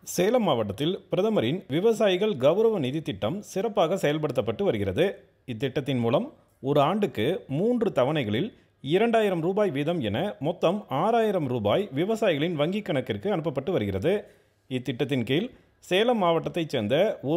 சேலம் மாவட்டத்தில் பிரதமரின் விவசாயிகள் கௌரவ நிதி திட்டம் சிறப்பாக செயல்படுத்தப்பட்டு வருகிறது. இத்திட்டத்தின் மூலம் ஒரு ஆண்டுக்கு 3 தவணைகளில் 2000 ரூபாய் வீதம் என மொத்தம் 6000 ரூபாய் விவசாயிகளின் வங்கிக் கணக்கிற்கு அனுப்பப்பட்டு வருகிறது. இத்திட்டத்தின் கீழ் சேலம் மாவட்டத்தைச் சேர்ந்த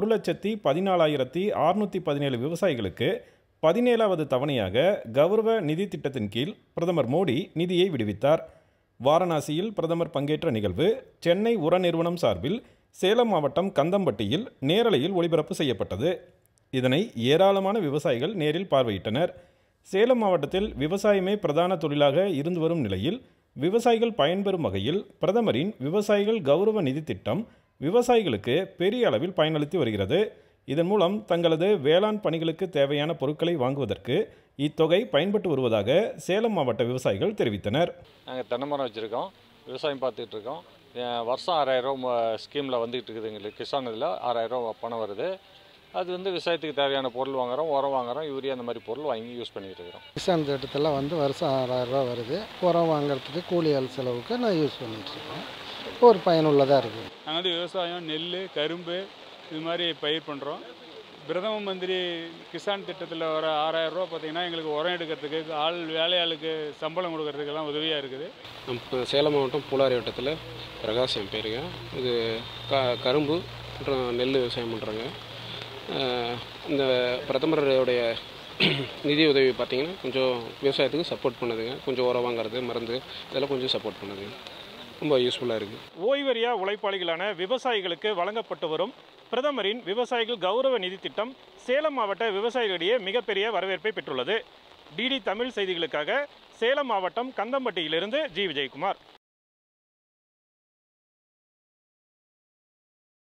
1,14,617 விவசாயிகளுக்கு 17வது தவணையாக கௌரவ நிதி திட்டத்தின் கீழ் பிரதமர் மோடி நிதியை விடுவித்தார். வாரணாசியில் பிரதமர் பங்கேற்ற நிகழ்வு சென்னை உர நிறுவனம் சார்பில் சேலம் மாவட்டம் கந்தம்பட்டியில் நேரலையில் ஒளிபரப்பு செய்யப்பட்டது. இதனை ஏராளமான விவசாயிகள் நேரில் பார்வையிட்டனர். சேலம் மாவட்டத்தில் விவசாயமே பிரதான தொழிலாக இருந்து வரும் நிலையில் விவசாயிகள் பயன்பெறும் வகையில் பிரதமரின் விவசாயிகள் கௌரவ நிதி திட்டம் விவசாயிகளுக்கு பெரிய அளவில் பயனளித்து வருகிறது. இதன் மூலம் தங்களது வேளாண் பணிகளுக்கு தேவையான பொருட்களை வாங்குவதற்கு இத்தொகை பயன்பட்டு வருவதாக சேலம் மாவட்ட விவசாயிகள் தெரிவித்தனர். நாங்கள் தென்னை மரம் வச்சுருக்கோம், விவசாயம் பார்த்துக்கிட்டு இருக்கோம். வருஷம் 6000 ரூபா ஸ்கீமில் வந்துகிட்டு இருக்குது. எங்களுக்கு கிசான் இதில் 6000 ரூபா பணம் வருது. அது விவசாயத்துக்கு தேவையான பொருள் வாங்குகிறோம், உரம் வாங்குகிறோம், யூரியா அந்த மாதிரி பொருள் வாங்கி யூஸ் பண்ணிகிட்டு இருக்கிறோம். கிசான் திட்டத்தில் வருஷம் 6000 ரூபா வருது. உரம் வாங்குறதுக்கு கூலி ஆள் செலவுக்கு நான் யூஸ் பண்ணிகிட்ருக்கேன். ஒரு பயனுள்ளதாக இருக்குது. நாங்கள் விவசாயம், நெல், கரும்பு இது மாதிரி பயிர் பண்ணுறோம். பிரதம மந்திரி கிசான் திட்டத்தில் வர 6000 ரூபா பார்த்திங்கன்னா எங்களுக்கு உரம் எடுக்கிறதுக்கு, வேலையாளுக்கு சம்பளம் கொடுக்கறதுக்கெல்லாம் உதவியாக இருக்குது. நம்ம சேலம் மாவட்டம் பூலாரி வட்டத்தில் பிரகாஷ் என் பேருங்க. இது கரும்பு மற்றும் நெல் விவசாயம் பண்ணுறாங்க. இந்த பிரதமருடைய நிதி உதவி பார்த்திங்கன்னா கொஞ்சம் விவசாயத்துக்கு சப்போர்ட் பண்ணுதுங்க. கொஞ்சம் உரம் வாங்குறது, மருந்து இதெல்லாம் கொஞ்சம் சப்போர்ட் பண்ணுதுங்க. ரொம்ப யூஸ்ஃபுல்லாக இருக்குது. ஓய்வறியா உழைப்பாளிகளான விவசாயிகளுக்கு வழங்கப்பட்டு வரும் பிரதமரின் விவசாயிகள் கௌரவ நிதி திட்டம் சேலம் மாவட்ட விவசாயிகளிடையே மிகப்பெரிய வரவேற்பை பெற்றுள்ளது. டிடி தமிழ் செய்திகளுக்காக சேலம் மாவட்டம் கந்தம்பட்டியிலிருந்து ஜி. விஜயகுமார்.